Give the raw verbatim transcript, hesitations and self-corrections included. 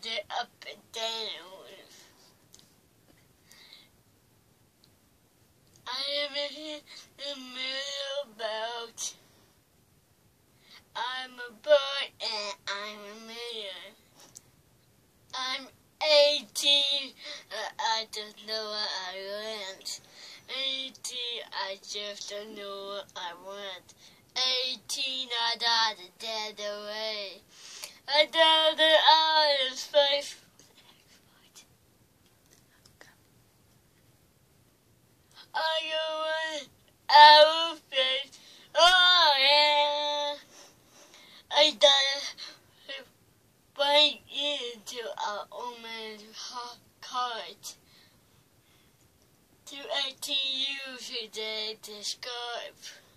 it up and down. I am in the middle about. I'm a boy and I'm a man. I'm eighteen. Uh, I don't know what I want. eighteen. I just don't know what I want. eighteen. I died dead away. I died the honest face. I go out of face. Oh yeah. I died right into a woman's heart. To eighteen years today to Skype.